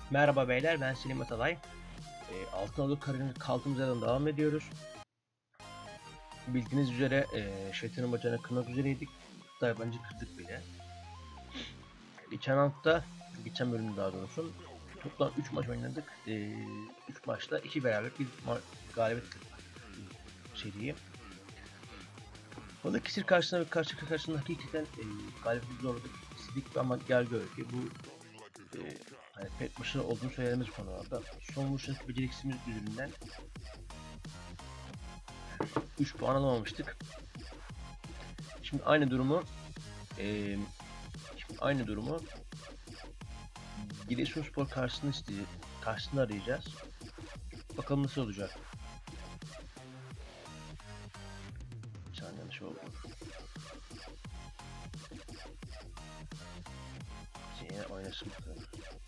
Merhaba beyler, ben Selim Atalay. Altınoluk kaldığımız yerden devam ediyoruz. Bildiğiniz üzere şeytanın bacağına kırmak üzereydik. Hatta bence kırdık bile. Geçen bölümde daha doğrusu toplam 3 maç oynadık. 3 maçta 2 beraber bir galibiyet seriyi. Balıkesir karşısında hakikaten galibiyeti zorladık istedik ama gel gör ki bu hani pek başarılı olduğunu söylediğimiz konularda son vuruşun beceriksizliğimiz yüzünden 3 puan alamamıştık. Şimdi aynı durumu Giresunspor karşısında arayacağız. Bakalım nasıl olacak. Bir saniye yanlış oldu. Yine oynasın bakalım.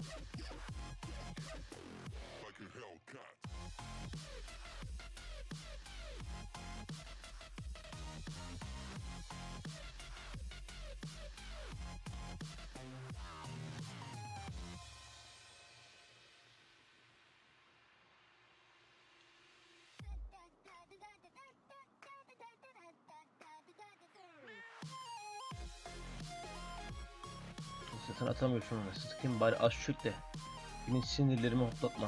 Zaten atamıyorsun onu. Sıkayım bari az çök de. Benim sinirlerimi hoplatma.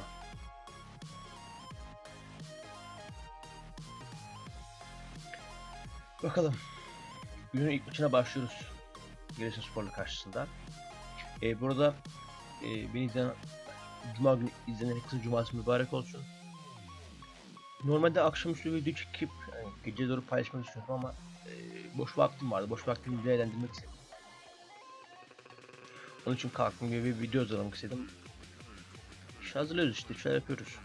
Bakalım. Günün ilk maçına başlıyoruz. Giresunspor'la karşısında. Burada beni izleyen Cuma günü izlenen herkesin cuması mübarek olsun. Normalde akşamüstü video çekip gece doğru paylaşmayı düşünüyorum ama boş vaktim vardı. Boş vaktimi değerlendirmek istedim. Onun için kalktım gibi bir video hazırlamak istedim. İşte hazırlıyoruz işte, şöyle yapıyoruz.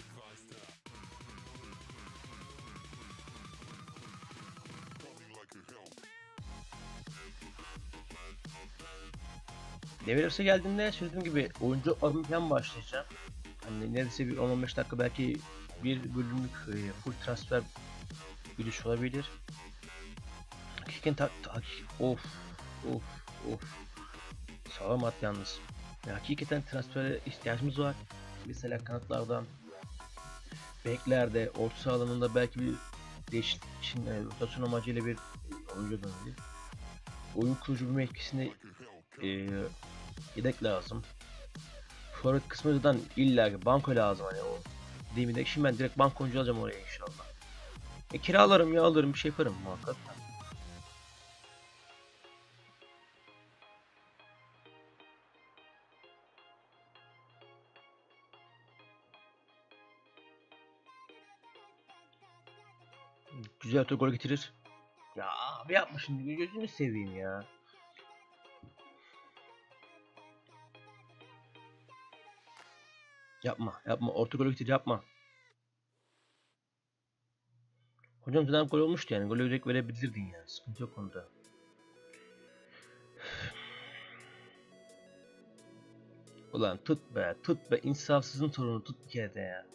Develops'e geldiğinde söylediğim gibi oyuncu arımından başlayacağım. Hani neredeyse bir 10-15 dakika belki bir bölümlük full transfer videosu olabilir. Hakikaten of sağlam at yalnız. Hakikaten transfere ihtiyacımız var. Mesela kanatlardan, beklerde, orta saha alanında belki bir değişiklik için rotasyon amacıyla bir oyuncu dönüyor. Oyun kurucu bir mevkisinde yedek lazım. Forvet kısmından illa banko lazım hani o. Değil mi de şimdi ben direkt banko oyuncu alacağım oraya inşallah. Kiralarım ya alırım bir şey yaparım muhakkak. Güzel atı gol getirir. Ya abi yapma şimdi gözünü seveyim ya. Yapma orta gol getirir yapma. Hocam zaten gol olmuştu yani golü direkt verebilirdin yani sıkıntı yok onda. Ulan tut be insafsızın torunu tut bir kere de ya.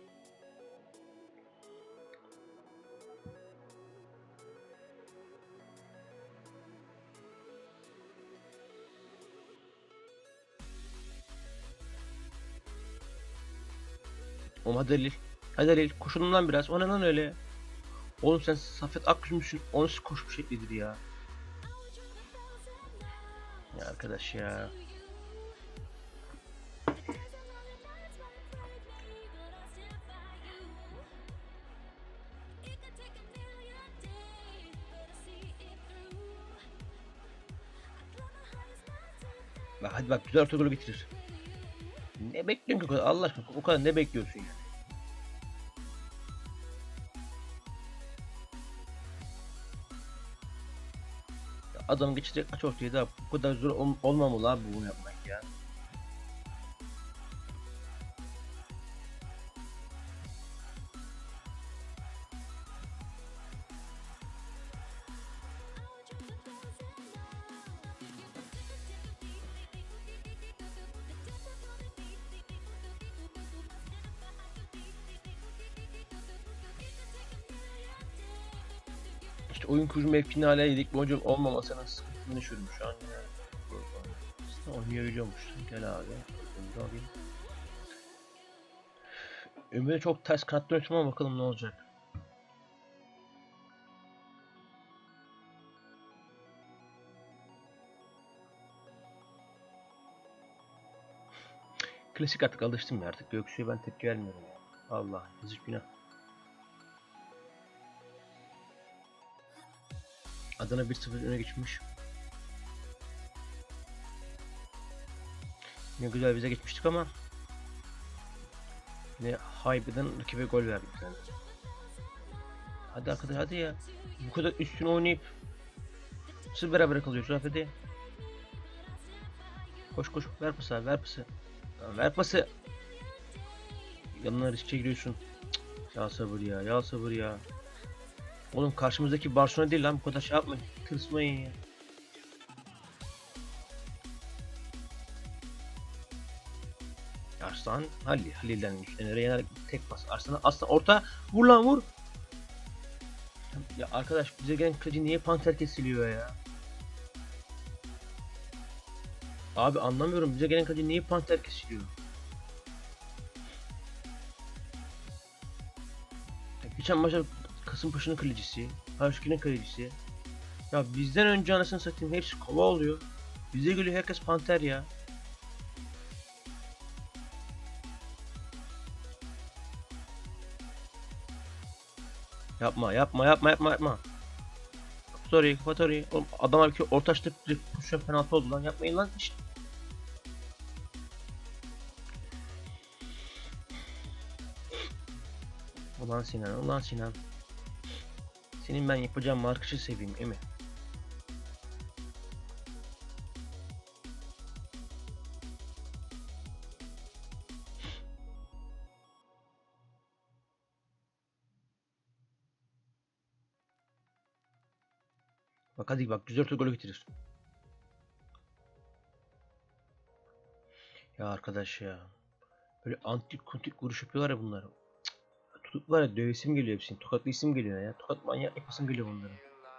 Oğlum hadi Halil koşun lan biraz o ne lan öyle. Oğlum sen Saffet Akgüz'müşsün 10 koşmuş şeklidir ya. Ya arkadaş ya. Hadi bak güzel orta golü bitirir. Ne bekliyorsun ki o kadar Allah aşkına o kadar ne bekliyorsun ya? Adam geçecek aç ortaya da bu kadar zor olmamalı abi bunu yapmak ya. İşte oyun kurucu mevkini hala yedik bir oyuncu olmamasının sıkıntısını yaşıyorum şu an ya. Aslında oynayabiliyormuş. Gel abi. Oyuncu alayım. Ömer'e çok ters kanat dönüşüm ama bakalım ne olacak. Klasik artık alıştım ya artık. Göksu'ya ben tepki vermiyorum ya. Allah yazık günah. Adana 1-0 öne geçmiş. Ne güzel bize geçmiştik ama yine Haybeden rakibe gol verdik yani. Hadi arkadaş hadi ya. Bu kadar üstüne oynayıp nasıl beraber kalıyoruz hadi. Koş koş ver pası abi, ver pası. Ver pası. Yanına riske giriyorsun. Cık, ya sabır ya, ya sabır ya. Oğlum karşımızdaki Barcelona değil lan, bu kadar şey yapmayın. Tırsmayın ya. Arslan Halil'den üstüne yenerek tek pas. Arslan orta, vur lan vur. Ya arkadaş bize gelen kaleci niye panter kesiliyor ya? Abi anlamıyorum, bize gelen kaleci niye panter kesiliyor? Ya geçen maçta Kasımpaşa'nın kalecisi, Haşki'nin kalecisi. Ya bizden önce anasını satayım hepsi kova oluyor. Bize geliyor herkes panter ya. Yapma yapma yapma yapma yapma. Kapat orayı. Oğlum adam bir orta açtı, pozisyon penaltı oldu lan, yapmayın lan işte. Ulan Sinan, ulan Sinan. Senin ben yapacağım markışı seveyim emi. Bak hadi bak, güzel golü getirir. Ya arkadaş ya. Böyle antik kuntik vuruş yapıyorlar ya bunlar. Tutup var ya, dövesim geliyor hepsini. Tokatlayısım geliyor ya. Tokat manyak yapasım geliyor bunları.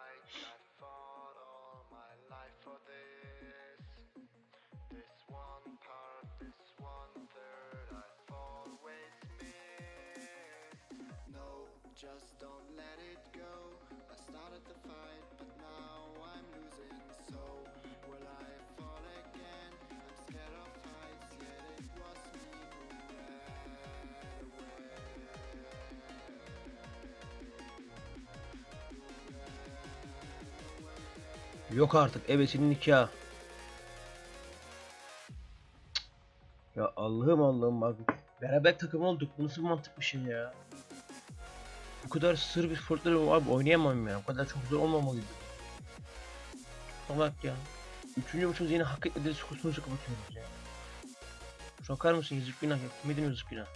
Just don't let it go. I started the fight, but now I'm losing. So will I fall again? I'm scared of heights, yet it was me who ran away. Yok artık, evet senin nikah. Ya Allah'ım Allah'ım bak. Beraber takım olduk. Bu nasıl mantık bir şey ya? Bu kadar sır bir sportları abi oynayamam ya. Bu kadar çok zor olmamalıydı. Bak ya. Üçüncü maçımızı yine hak etmediği sonucu kapatıyoruz ya. Şokar mısın? Yazık günah ya. Kimedin yazık günah.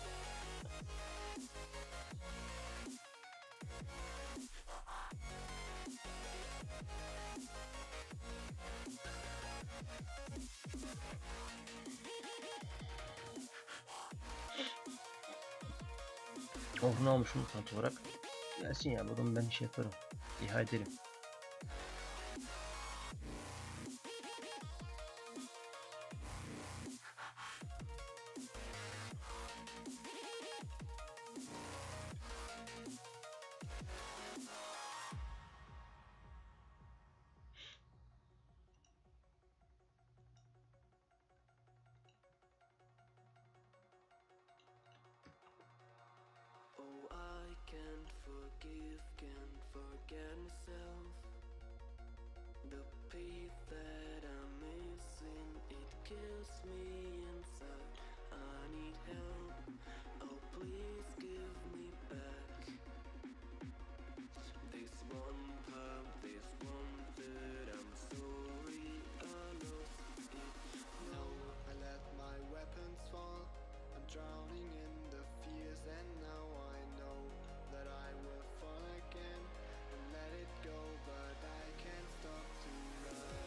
Oh ne almışım kanıt olarak. Gelsin ya, bunu ben şey yaparım. İha ederim. Oh, I can't forget myself. The peace that I'm missing, it kills me inside. I need help. Oh, please give me back this one part, this one that I'm sorry I lost it. No, I let my weapons fall. I'm drowning in the fears, and now I know that I will fall again and let it go, but I can't stop to run.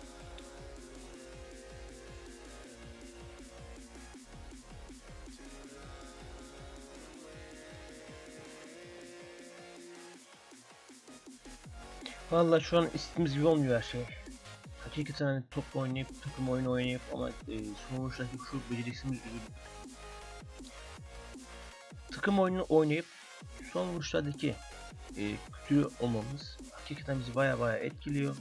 Vallahi şu an istediğimiz gibi olmuyor her şey. Hakikaten hani top oynayıp, takım oyunu oynayıp ama sonuçtaki şu beceriksizliğimiz yüzünden takım oyununu oynayıp son vuruşlardaki kötü olmamız hakikaten bizi baya etkiliyor.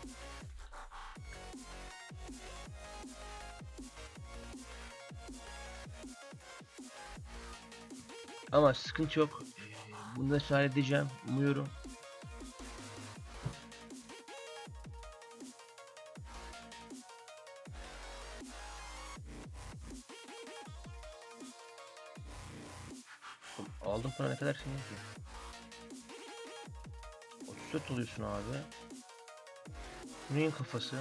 Ama sıkıntı yok. Bunu da halledeceğim. Umuyorum. Aldım para ne kadar senin ki? 34 oluyorsun abi. Neyin kafası?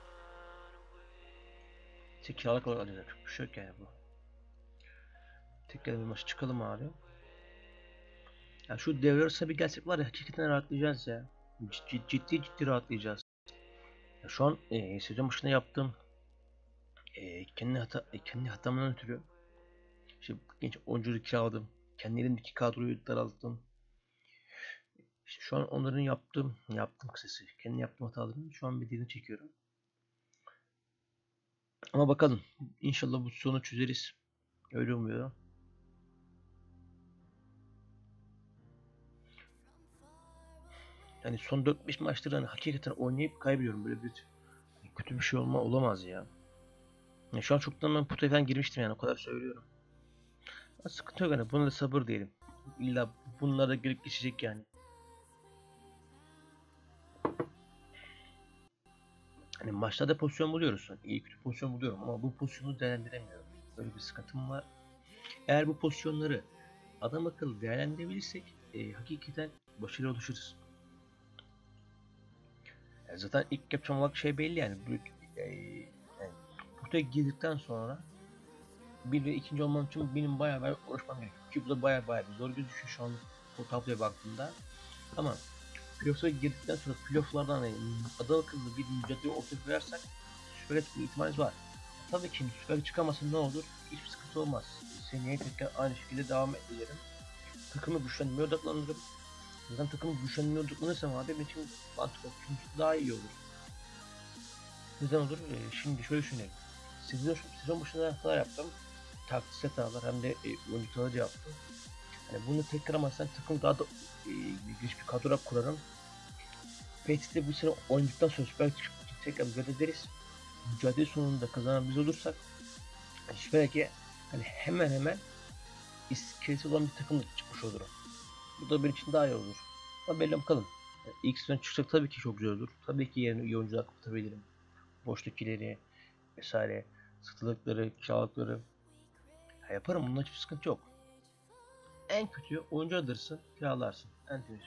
Tek kiralık olarak alacağız. Çok bir şey yok yani bu. Tekrar bir maç çıkalım abi. Ya şu devre arasına bir gelsek var ya hakikaten rahatlayacağız ya. Ciddi rahatlayacağız. Ya şu an sezon başında yaptığım kendi hatamdan ötürü işte genç oyuncuları kiraladım. Kendi elimdeki kadroyu daralttım. İşte şu an onların yaptığım kısası. Kendi yaptığım hataların şu an bedelini çekiyorum. Ama bakalım. İnşallah bu sorunu çözeriz. Öyle umuyorum. Yani son 4-5 maçtır hani hakikaten oynayıp kaybediyorum. Böyle bir kötü bir şey olamaz ya. Yani şu an çoktan ben potaya falan girmiştim yani o kadar söylüyorum. Ama sıkıntı yok hani buna da sabır diyelim. İlla bunlara girip geçecek yani. Hani maçlarda pozisyon buluyoruz. İyi kötü pozisyon buluyorum ama bu pozisyonu değerlendiremiyorum. Böyle bir sıkıntım var. Eğer bu pozisyonları adam akıllı değerlendirebilirsek hakikaten başarıya ulaşırız. Yani zaten ilk yapacağım olan şey belli yani. Yani potaya girdikten sonra bir ve ikinci olmam için benim bayağı uğraşmam gerekiyor. Ki bu da bayağı bir zor gözüküyor şu an o tabloya baktığımda. Ama playoff'a girdikten sonra playoff'lardan hani adam akıllı bir mücadele ortaya koyarsak Süper Lig ihtimalimiz var. Tabii ki Süper Lig çıkamasa ne olur? Hiçbir sıkıntı olmaz. Seneye tekrar aynı şekilde devam ederim. Takımı güçlendirmeye odaklanırım. Zaten takımı güçlendirmeye odaklanırsam abi benim için mantıklı daha iyi olur. Neden olur? Şimdi şöyle düşünelim. Sezon başında hatalar yaptım. Taktiksel hatalar hem de oyuncu hataları yaptım. Yani bunu tekrar ama sen takım daha da geniş bir kadro kurarım. Petit'te bu sene oynadıktan sonra Süper Lig tekrar mücadele ederiz. Mücadele sonunda kazanan biz olursak Süper Lig'e hani hemen iskeleti olan bir takımla çıkmış olurum. Bu da benim için daha iyi olur. Ama belli bakalım. Yani ilk sezon çıksak tabii ki çok güzel olur. Tabii ki yerine iyi oyuncular kapatabilirim. Boştakileri vesaire, satılıkları, kiralıkları yaparım. Bunun hiçbir sıkıntı yok. En kötü oyuncu alırsın, kiralarsın. En temiz.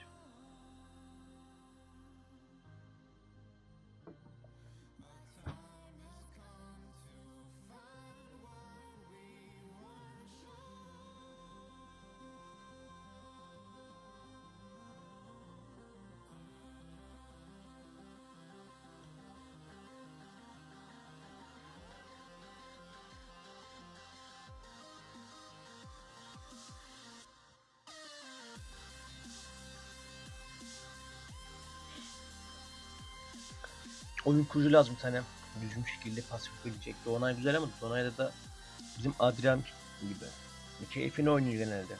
Oyun kurucu lazım bir tane. Düzgün şekilde pasif yapabilecek. Doğanay güzel ama Doğanay'da da bizim Adrian gibi. Keyfini oynuyor genelde.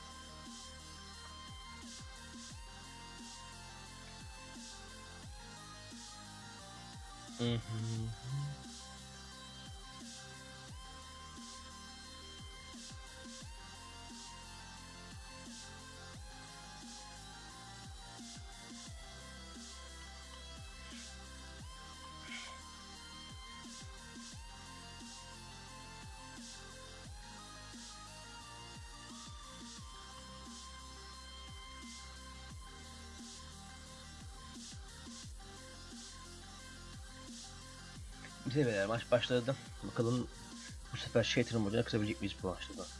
Hı hı. Bize beyler maç başladı. Bakalım bu sefer Shater'ın hocana kırabilecek miyiz bu maçta da.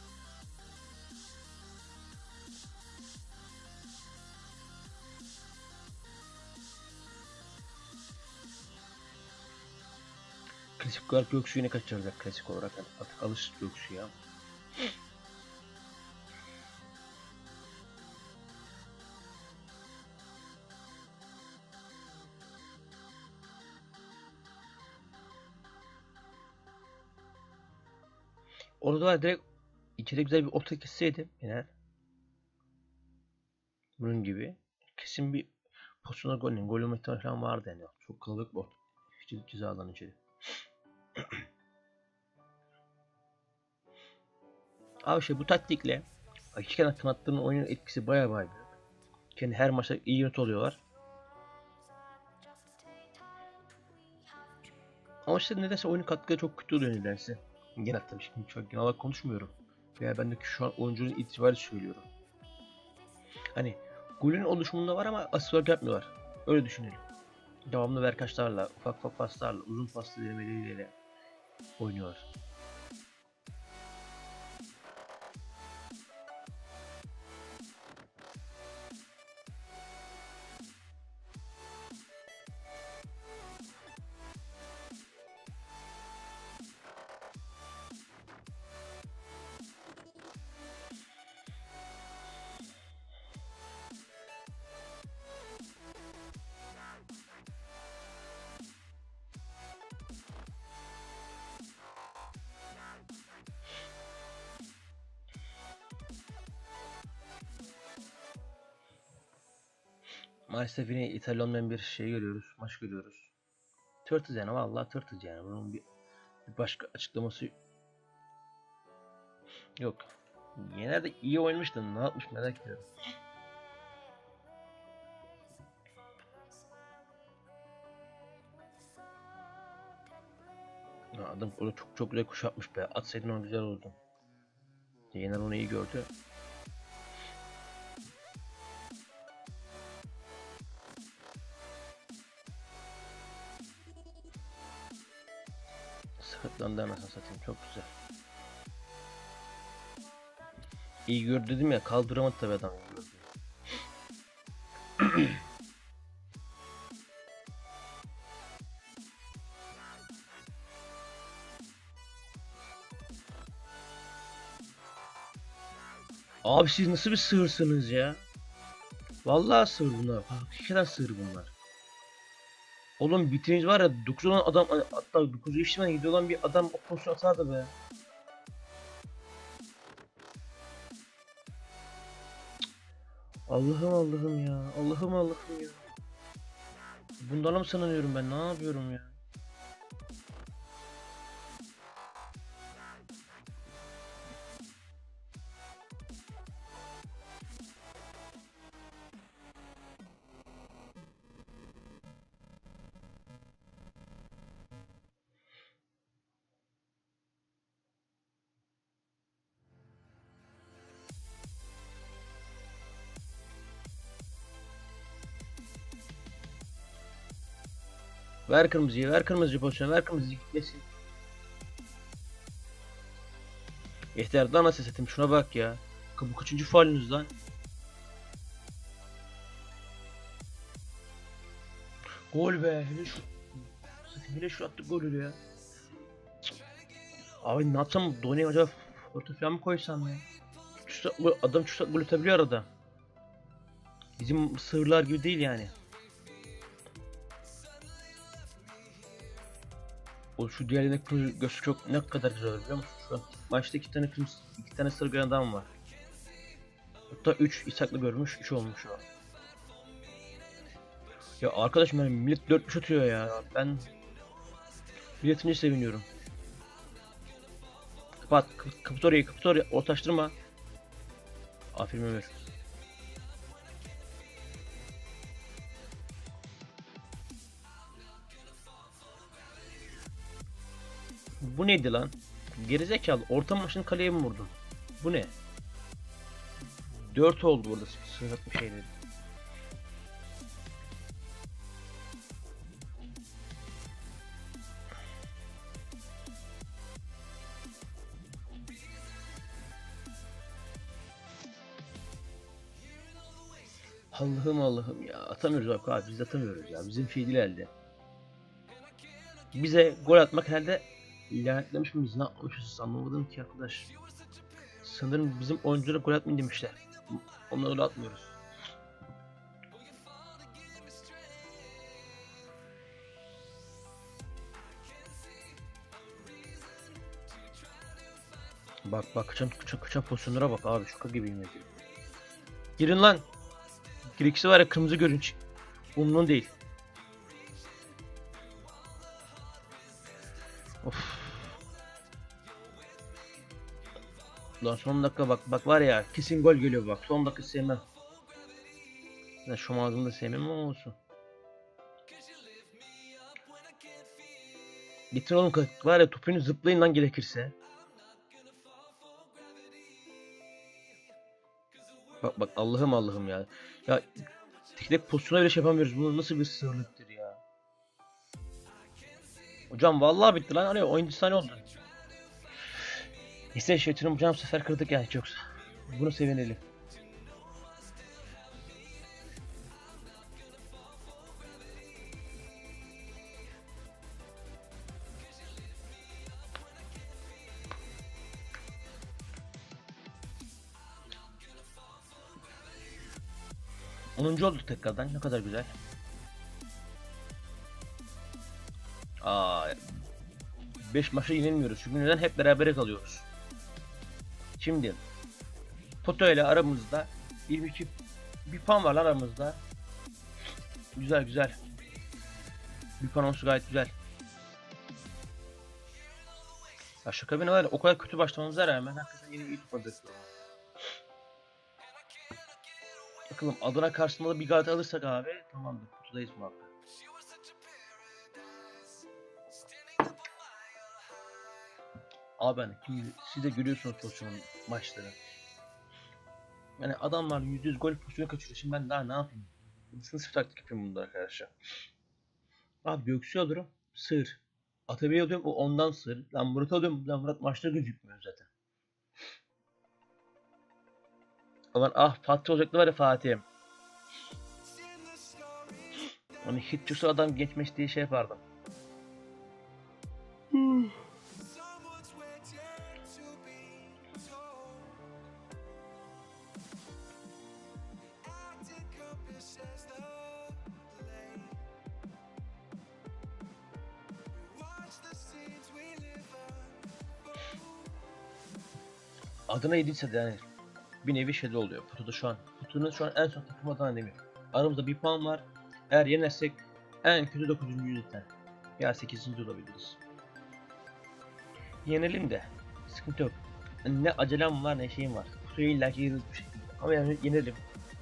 Klasik olarak Göksu'yu yine kaçıracak klasik olarak. Yani artık alıştık Göksu'ya. Orada var direkt içeri güzel bir orta kesseydim yine bunun gibi kesin bir pozisyonlar gol olma ihtimali falan vardı yani. Çok kalabalık bir orta. Ceza alanı içeri. Abi işte bu taktikle iki kanatların oyunun etkisi bayağı büyük. Kendi her maçta iyi yönet oluyorlar. Ama işte nedense oyunun katkıları çok kötü oluyor nedense. Genel tabii şimdi çok genel olarak konuşmuyorum. Veya bendeki şu an oyuncunun itibariyle söylüyorum. Hani golün oluşumunda var ama asist olarak yapmıyorlar. Öyle düşünelim. Devamlı verkaçlarla, ufak ufak paslarla, uzun paslı denemeleriyle oynuyorlar. Maalesef yine İtalyan'dan bir şey görüyoruz, maç görüyoruz. Tırtız yani, vallahi tırtız yani. Bunun bir başka açıklaması yok. Yener de iyi oynamıştı. Ne yapmış merak ediyorum. Ya adam onu çok çok güzel kuşatmış be. Atsaydın onu güzel olurdu. Yener onu iyi gördü. Sakatlandı anasını satayım. Çok güzel. İyi gördü dedim ya, kaldıramadı tabii adam. Abi siz nasıl bir sığırsınız ya? Vallahi sığır bunlar. Hakikaten sığır bunlar. Oğlum bitiriniz var ya, 9 olan adam, hatta 9 yaşından gidiyor olan bir adam o pozisyon atardı be. Allah'ım Allah'ım ya. Allah'ım Allah'ım ya. Bundan mı sanıyorum ben? Ne yapıyorum ya? Ver kırmızıyı, ver kırmızı pozisyonu, ver kırmızıyı gitmesin. Yeter lan, nasıl satayım, şuna bak ya. Bu kaçıncı faulünüz lan? Gol be. Hele şu attık golü ya. Abi ne yapsam, Dona'ya acaba orta falan mı koysam ya? Adam şu gol atabiliyor arada. Bizim sığırlar gibi değil yani. O şu diğerlerine göz çok ne kadar güzel olur biliyor musun? Şu an maçta iki tane sarı gören adam var. Hatta 3 İshak'la görmüş, 3 olmuş o. Ya arkadaşım, yani millet 4 atıyor ya. Ben milletince seviniyorum. Kapat orayı, ortaştırma. Aferin Ömer. Bu neydi lan? Gerizekalı, orta maçın kaleye mi vurdun? Bu ne? 4 oldu burada, sırf bir şey dedi. Allah'ım Allah'ım ya, atamıyoruz abi, biz atamıyoruz ya, bizim şey değil elde. Bize gol atmak herhalde lanetlemiş miyiz, ne yapmışız anlamadım ki arkadaş. Sanırım bizim oyunculara gol atmayın demişler. Onları gol atmıyoruz. Bak bak kaçan pozisyonlara bak abi, şaka gibiyim ya. Girin lan. Girikisi var ya, kırmızı görünç. Umurumda değil. Of. Lan son dakika bak var ya, kesin gol geliyor bak. Son dakika sevmem. Ben şu ağzını da sevmem ama olsun. Getir oğlum, var ya, topunu zıplayın lan gerekirse. Bak Allah'ım ya. Ya tek pozisyona bile şey yapamıyoruz. Bu nasıl bir sığırlıktır ya. Hocam vallahi bitti lan. Hani 10. saniye oldu. Neyse şeytanım hocam, bu sefer kırdık yani, yoksa. Bunu sevinelim. Onuncu olduk tekrardan. Ne kadar güzel. Aa, 5 maça yenilmiyoruz. Çünkü neden? Hep berabere kalıyoruz. Şimdi Poto ile aramızda 22 bir puan var lan aramızda. Güzel. Bir puan olsun, gayet güzel. Ya şaka bir var. O kadar kötü başlamamıza rağmen hakikaten yine iyi tutmadık. Bakalım Adana karşısında da bir galibiyet alırsak abi tamamdır. Kutudayız muhakkak. Abi hani siz de görüyorsunuz pozisyonun maçları. Yani adamlar %100 gol pozisyonu kaçırıyor. Şimdi ben daha ne yapayım? Nasıl bir taktik yapayım bunlara karşı? Abi Göksu'yu alıyorum. Sığır. Atabey'i alıyorum. O ondan sığır. Lan Murat'ı alıyorum. Lan Murat maçta gözükmüyor zaten. Aman ah, Fatih olacaktı var ya, Fatih'im. Hani hiç çıksa adam geçmiş diye şey yapardım. Adana yediyse de yani bir nevi şeyde oluyor. Putu'da şu an. Putu'nun şu an en son takım Adana Demir. Aramızda bir puan var. Eğer yenersek en kötü 9. zaten. Ya 8. olabiliriz. Yenelim de sıkıntı yok. Yani ne acelem var ne şeyim var. Putu'yu illaki yeriz bir şekilde. Ama yani yenelim.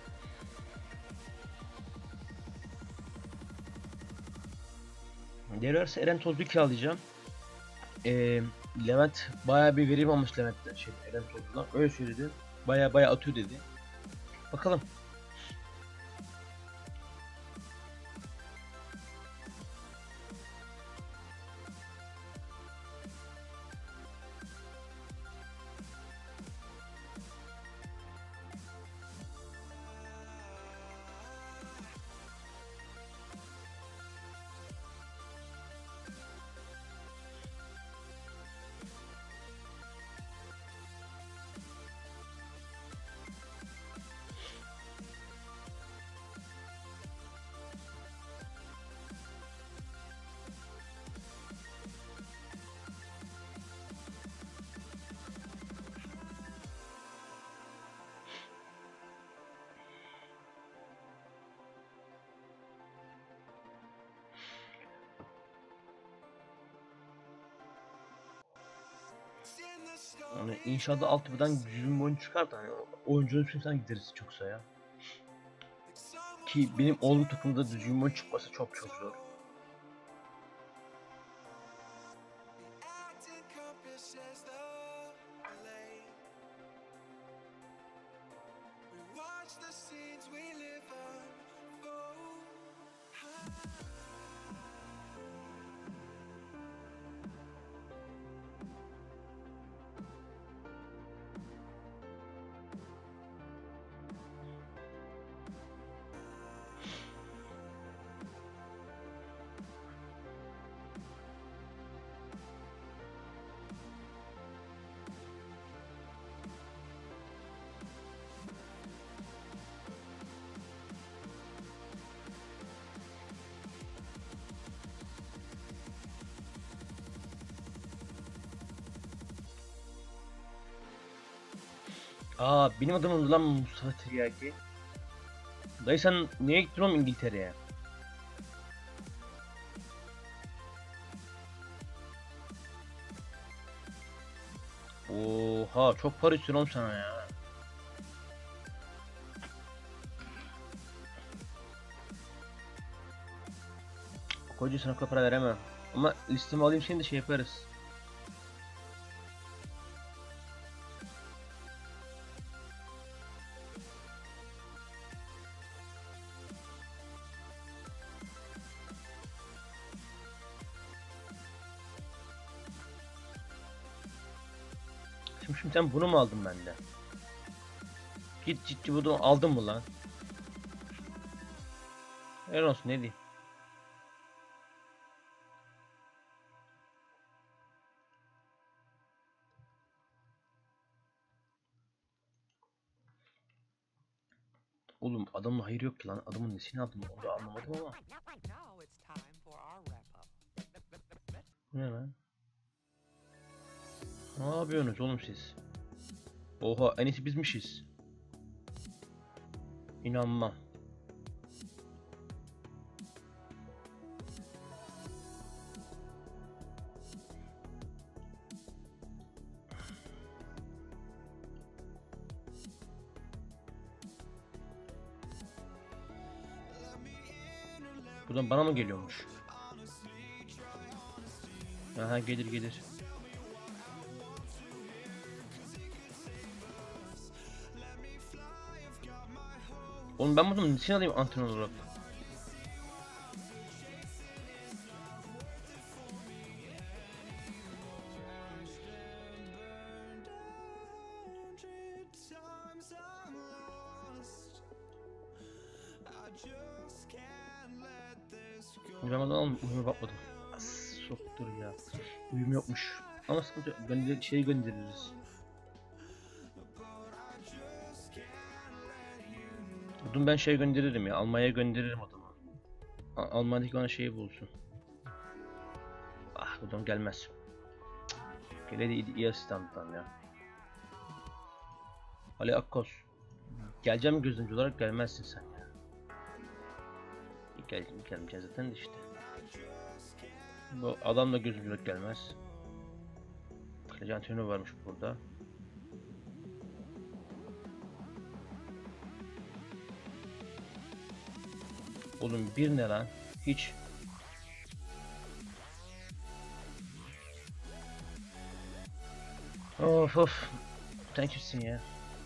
Değerlerse Eren Tozlu'yu kiralayacağım. Levent bayağı bir verim almış Levent'ten, Eren Tozlu'dan. Öyle söyledi. Bayağı atıyor dedi. Bakalım. Yani inşallah altyapıdan düzgün bir oyun çıkar da hani oyuncunun üstünden gideriz çoksa ya. Ki benim oğlum takımda düzgün bir oyun çıkması çok zor. Aa, benim adımım lan Mustafa Tiryaki. Dayı sen niye gittin oğlum İngiltere'ye? Oha, çok para istiyorum sana ya. Koca sana o kadar para veremem. Ama listemi alayım, şimdi şey yaparız. Şimdi sen bunu mu aldın benden? Git ciddi bunu aldın mı lan? Helal olsun, ne diyeyim. Oğlum adamın hayır yok ki lan. Adamın nesini aldım onu da anlamadım ama. Now it's time for our wrap up. Bu ne lan? Ne yapıyorsunuz oğlum siz? Oha, en iyisi bizmişiz. İnanmam. Buradan bana mı geliyormuş? Aha, gelir gelir. Oğlum ben bunu niçin alayım antrenör olarak? Times I'm lost. I just can't let this go. Ben bunu aldım, uyuma bakmadım. As, soktur ya. Uyum yokmuş. Ama sıkıntı yok. Şey göndeririz. Bunu ben şey gönderirim ya. Almanya'ya gönderirim adamı. Almanya'daki bana şeyi bulsun. Ah, buradan gelmez. Gele de iyi asistandan ya. Ali Akkos. Geleceğim gözlemci olarak, gelmezsin sen ya. Gelmeyeceğim zaten de işte. Bu adam da gözlemci olarak gelmez. Kaleci antrenörü varmış burada. Oğlum bir ne lan? Hiç. Of of. Sen kimsin ya?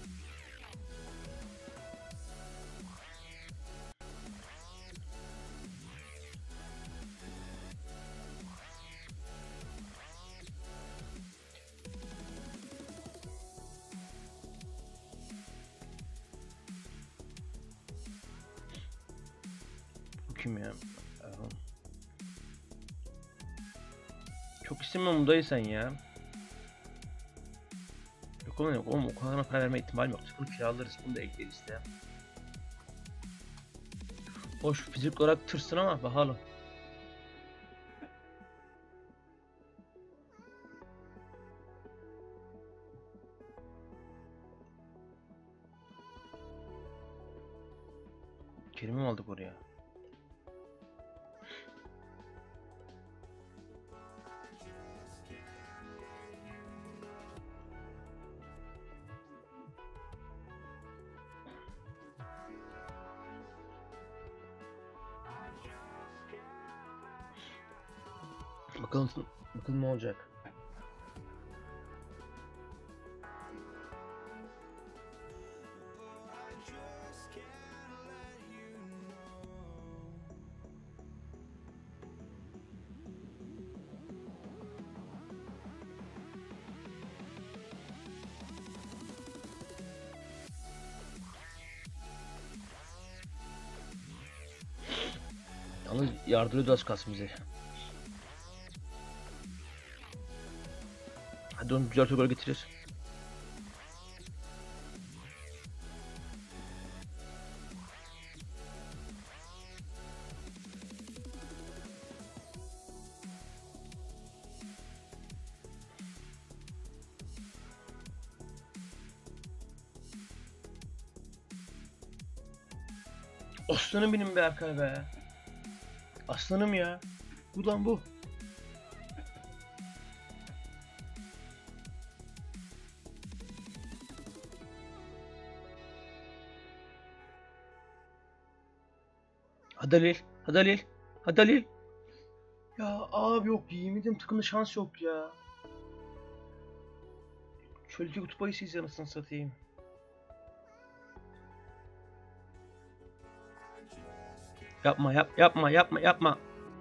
Bu kim ya? Erhan. Çok istemiyorum dayı sen ya. Yok oğlum, yok oğlum, o kadar para verme ihtimali yok. Bunu kiralarız, bunu da ekleriz işte. Hoş fizik olarak tırsın ama bakalım. Kerim'i mi aldık oraya? Bakalım, bakalım ne olacak. Yalnız yardırıyordu az kalsın bize. Hadi onu güzel gol getirir. Aslanım benim Berkay be. Aslanım ya. Bu lan bu. Hadi Halil. Hadi Halil. Hadi Halil. Ya abi yok, yemin takımda şans yok ya. Çöldeki kutup ayısıyız anasını satayım. Yapma yapma.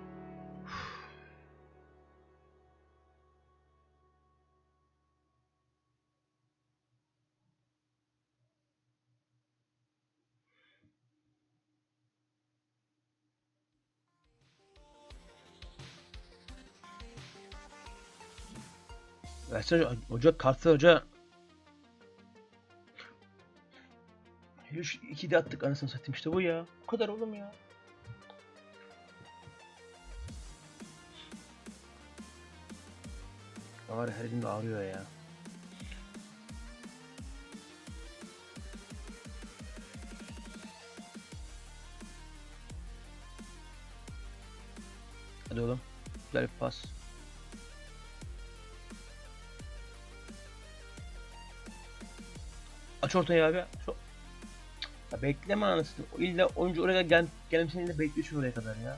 Versene hoca, kartı hoca. Hele şu 2'yi de attık anasını satayım, işte bu ya. Bu kadar oğlum ya. Var her yerimde ağrıyor ya. Hadi oğlum. Güzel bir pas. Aç ortayı abi. Ya bekleme anasını. İlla oyuncu oraya gelmesini de bekliyorsun oraya kadar ya.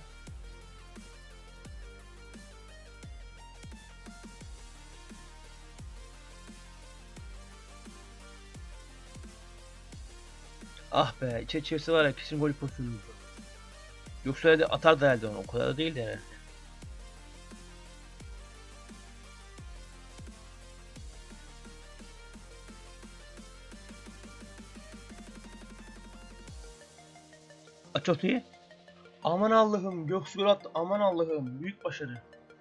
Ah be, içerisi var ya, kesin gol pozisyonuydu. Yoksa öyle de atar da herhalde onu. O kadar da değil de yani. Aç ortayı. Aman Allah'ım, Göksu gol attı. Aman Allah'ım, büyük başarı.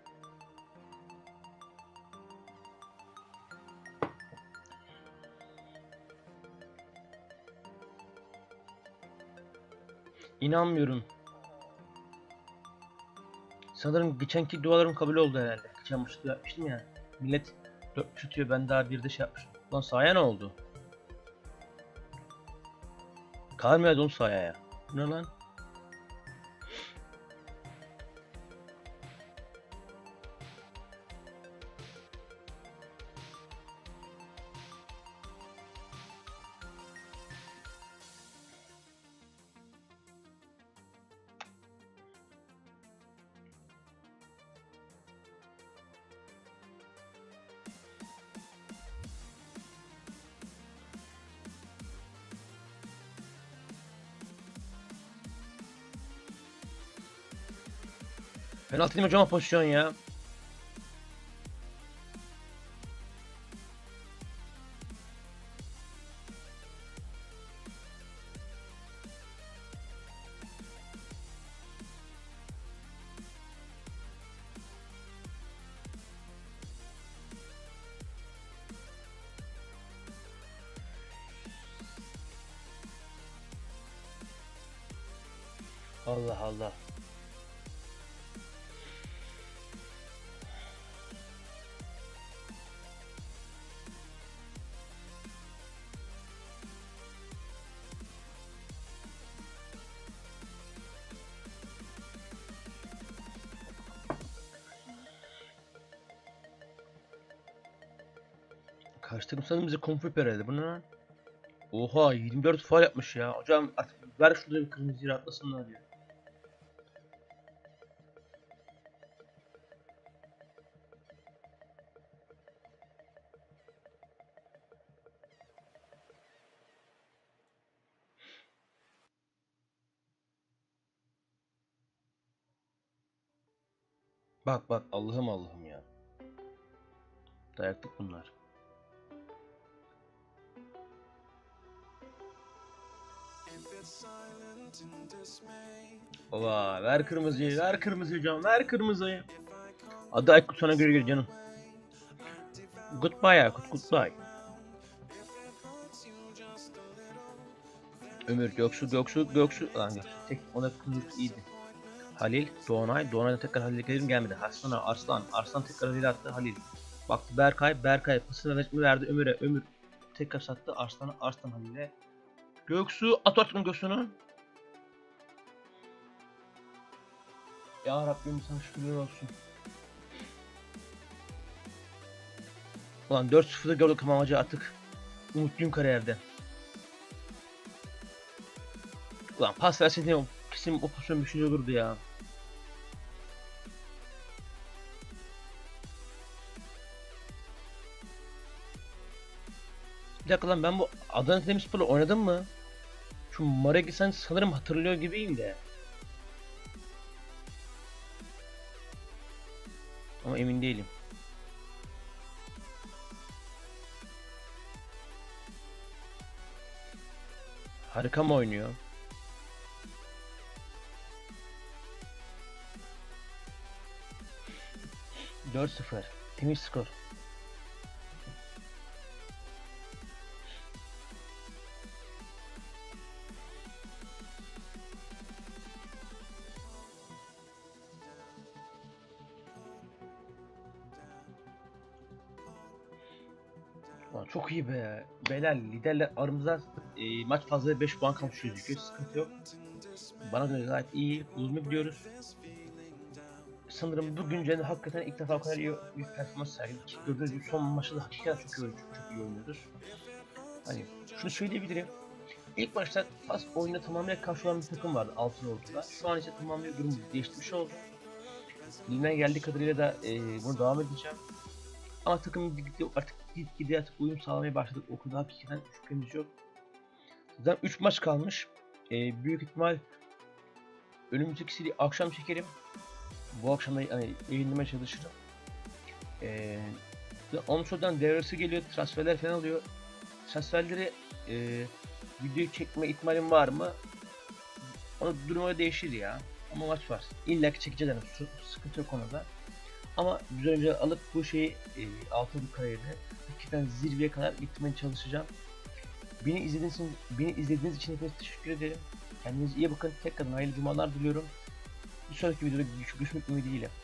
İnanmıyorum. Sanırım geçenki dualarım kabul oldu herhalde. Geçen maçta yapmıştım ya. Millet 4 tutuyor, ben daha bir de şey yapmışım. Lan sahaya ne oldu? Kalmıyor oğlum sahaya ya. Bu ne lan? Penaltı değil mi hocam, pozisyon ya? Allah Allah. Karşı takım sanırım bize konfup herhalde. Bu ne lan? Oha, 24 faul yapmış ya. Hocam artık ver şurada bir kırmızıyı, rahatlasınlar ya. Bak bak, Allah'ım Allah'ım ya. Dayaklık bunlar. Baba ver kırmızıyı, ver kırmızıyı hocam, ver kırmızıyı. Hadi Aykut, sana göre gel canım. Goodbye Aykut, goodbye. Ömür, Göksu. Lan Göksu tek, ona kırmızı iyiydi. Halil, Doğanay'da tekrar Halil'e gelirim, gelmedi. Arslan tekrar Halil'e attı, Halil. Baktı Berkay pasını verdi Ömür'e. Ömür tekrar sattı Arslan Halil'e. Göksu, at artık Göksu'nu. Ya Rabbim sana şükürler olsun. Ulan 4-0'da gördük ama amacı artık umutluyum kariyerde. Ulan pas verseydin kesin o pozisyon bir şey olurdu ya. Bir dakika lan, ben bu Adana Demirspor'la oynadım mı? Şu Maregi sen sanırım hatırlıyor gibiyim de. Ama emin değilim. Harika mı oynuyor? ...4-0. Temiz skor. Ulan çok iyi be. Beyler liderler aramızda maç fazla 5 puan kalmış gözüküyor. Sıkıntı yok. Bana göre gayet iyi. Uzun biliyoruz. Sanırım bugün Cennet hakikaten ilk defa o kadar iyi bir performans sergiledik. Gördüğünüz gibi son maçta da hakikaten çok iyi oynuyoruz. Hani şunu söyleyebilirim. İlk başta pas oyuna tamamen karşı olan bir takım vardı Altınordu'da. Şu an ise tamamen durum değişmiş oldu. Elimden geldiği kadarıyla da bunu devam edeceğim. Ama takım artık gitgide artık uyum sağlamaya başladık. O konuda hakikaten şüphemiz yok. Zaten 3 maç kalmış. Büyük ihtimal önümüzdeki akşam çekerim. Bu akşam da hani yayınlamaya çalışırım. Onun sonradan devresi geliyor, transferler falan oluyor. Transferleri video çekme ihtimalim var mı? Ona duruma değişir ya. Ama maç var. İlla ki çekeceğiz yani. Sıkıntı yok konuda. Ama bir önce alıp bu şeyi altın kariyerine hakikaten zirveye kadar gitmeye çalışacağım. Beni izlediğiniz için hepinize teşekkür ederim. Kendinize iyi bakın. Tekrardan hayırlı cumalar diliyorum. Bir sonraki videoda görüşmek ümidiyle.